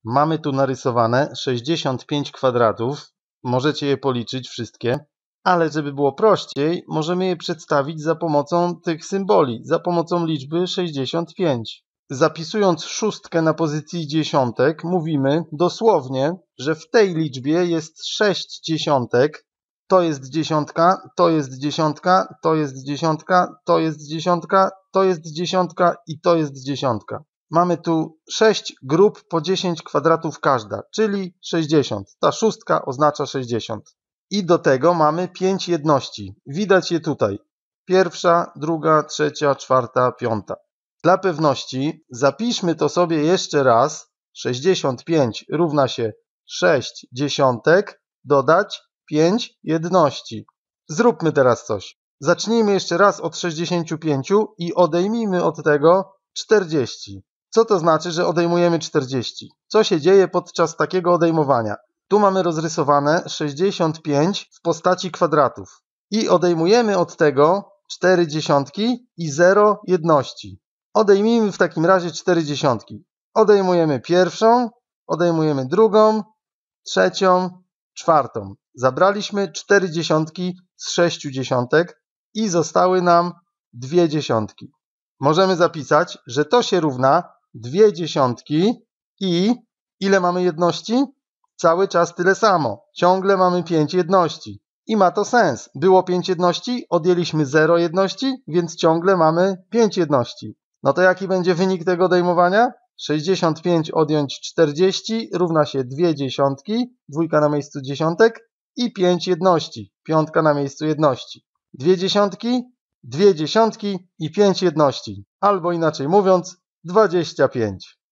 Mamy tu narysowane 65 kwadratów. Możecie je policzyć wszystkie, ale żeby było prościej, możemy je przedstawić za pomocą tych symboli, za pomocą liczby 65. Zapisując szóstkę na pozycji dziesiątek, mówimy dosłownie, że w tej liczbie jest 6 dziesiątek. To jest dziesiątka, to jest dziesiątka, to jest dziesiątka, to jest dziesiątka, to jest dziesiątka i to jest dziesiątka. Mamy tu 6 grup po 10 kwadratów każda, czyli 60. Ta szóstka oznacza 60. I do tego mamy 5 jedności. Widać je tutaj. Pierwsza, druga, trzecia, czwarta, piąta. Dla pewności zapiszmy to sobie jeszcze raz. 65 równa się 6 dziesiątek dodać 5 jedności. Zróbmy teraz coś. Zacznijmy jeszcze raz od 65 i odejmijmy od tego 40. Co to znaczy, że odejmujemy 40? Co się dzieje podczas takiego odejmowania? Tu mamy rozrysowane 65 w postaci kwadratów i odejmujemy od tego 4 dziesiątki i 0 jedności. Odejmijmy w takim razie 4 dziesiątki. Odejmujemy pierwszą, odejmujemy drugą, trzecią, czwartą. Zabraliśmy 4 dziesiątki z 6 dziesiątek i zostały nam 2 dziesiątki. Możemy zapisać, że to się równa 2 dziesiątki i ile mamy jedności? Cały czas tyle samo. Ciągle mamy 5 jedności. I ma to sens. Było 5 jedności, odjęliśmy 0 jedności, więc ciągle mamy 5 jedności. No to jaki będzie wynik tego odejmowania? 65 odjąć 40 równa się 2 dziesiątki, dwójka na miejscu dziesiątek i 5 jedności, piątka na miejscu jedności. 2 dziesiątki, 2 dziesiątki i 5 jedności. Albo inaczej mówiąc, 25.